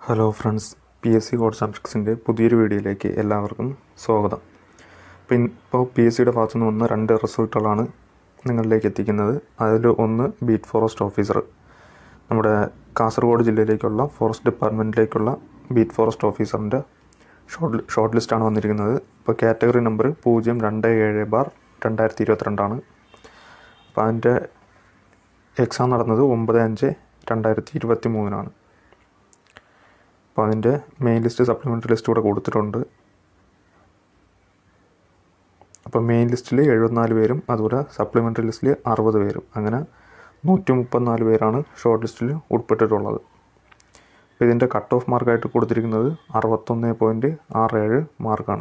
Hello friends, PSC codes and ട്രിക്സിൻ്റെ പുതിയൊരു വീഡിയോയിലേക്ക് എല്ലാവർക്കും സ്വാഗതം. ഇപ്പോൾ PSCയുടെ ഭാഗത്തു നിന്ന് വന്ന 2 റിസൾട്ടുകളാണ് നിങ്ങളിലേക്ക് എത്തിക്കുന്നത്. അതിൽ ഒന്ന് ബീറ്റ് ഫോറസ്റ്റ് ഓഫീസർ, നമ്മുടെ കാസർഗോഡ് ജില്ലയിലേക്കുള്ള ഫോറസ്റ്റ് ഡിപ്പാർട്ട്മെൻറ്റിലേക്കുള്ള ബീറ്റ് ഫോറസ്റ്റ് ഓഫീസറിൻ്റെ ഷോർട്ട് ലിസ്റ്റാണ് വന്നിരിക്കുന്നത്. ഇപ്പോൾ കാറ്റഗറി നമ്പർ 027/2022 ആണ്. അപ്പോൾ അതിൻ്റെ എക്സാം നടന്നത് 9/5/2023 അപ്പോൾ അതിൻ്റെ മെയിൻ ലിസ്റ്റ് സപ്ലിമെൻ്ററി ലിസ്റ്റ് ഇവിടെ കൊടുത്തിട്ടുണ്ട്. അപ്പോൾ മെയിൻ ലിസ്റ്റിൽ 74 പേരും അതുപോലെ സപ്ലിമെൻ്ററി ലിസ്റ്റിൽ 60 പേരും, അങ്ങനെ 134 പേരാണ് ഷോർട്ട് ലിസ്റ്റിൽ ഉൾപ്പെട്ടിട്ടുള്ളത്. അപ്പോൾ ഇതിൻ്റെ കട്ട് ഓഫ് മാർക്കായിട്ട് കൊടുത്തിരിക്കുന്നത് 61.67 മാർക്കാണ്.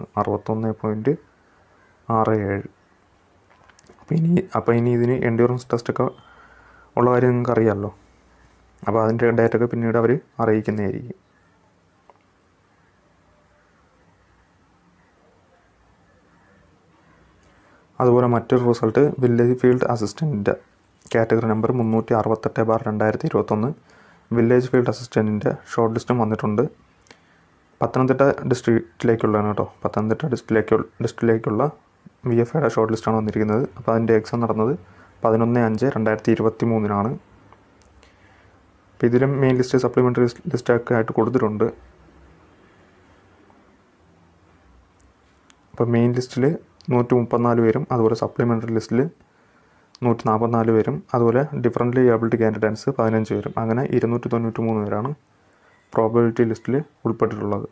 61.67. അപ്പോൾ ഇനി ഇതിന് എൻഡ്യൂറൻസ് ടെസ്റ്റൊക്കെ ഉള്ള കാര്യം നിങ്ങൾക്ക് അറിയാമല്ലോ. അപ്പോൾ അതിൻ്റെ ഡേറ്റൊക്കെ പിന്നീട് അവർ അറിയിക്കുന്നതായിരിക്കും. അതുപോലെ മറ്റൊരു റിസൾട്ട് വില്ലേജ് ഫീൽഡ് അസിസ്റ്റൻറ്റിൻ്റെ കാറ്റഗറി നമ്പർ 368/2021 വില്ലേജ് ഫീൽഡ് അസിസ്റ്റൻറ്റിൻ്റെ ഷോർട്ട് ലിസ്റ്റും വന്നിട്ടുണ്ട്. പത്തനംതിട്ട ഡിസ്ട്രിക്റ്റിലേക്കുള്ളതാണ് കേട്ടോ. പത്തനംതിട്ട ഡിസ്ട്രിക്റ്റിലേക്കുള്ള VFAയുടെ ഷോർട്ട് ലിസ്റ്റാണ് വന്നിരിക്കുന്നത്. അപ്പോൾ അതിൻ്റെ എക്സാം നടന്നത് 11/5/2023. അപ്പോൾ ഇതിലും മെയിൻ ലിസ്റ്റ് സപ്ലിമെൻ്ററി ലിസ്റ്റൊക്കെ ആയിട്ട് കൊടുത്തിട്ടുണ്ട്. അപ്പോൾ മെയിൻ ലിസ്റ്റിൽ 134 പേരും അതുപോലെ സപ്ലിമെൻ്ററി ലിസ്റ്റിൽ 144 പേരും അതുപോലെ ഡിഫറൻ്റ്ലി ഏബിൾഡ് കാൻഡിഡേറ്റ്സ് 15 പേരും, അങ്ങനെ 293 പേരാണ് പ്രോബബിലിറ്റി ലിസ്റ്റിൽ ഉൾപ്പെട്ടിട്ടുള്ളത്.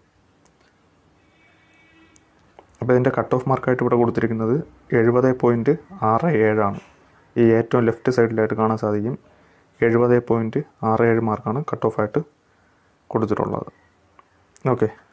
അപ്പോൾ ഇതിൻ്റെ കട്ട് ഓഫ് മാർക്കായിട്ട് ഇവിടെ കൊടുത്തിരിക്കുന്നത് 70.67 ആണ്. ഈ ഏറ്റവും ലെഫ്റ്റ് സൈഡിലായിട്ട് കാണാൻ സാധിക്കും. 70.67 മാർക്കാണ് കട്ട് ഓഫായിട്ട് കൊടുത്തിട്ടുള്ളത്. ഓക്കെ.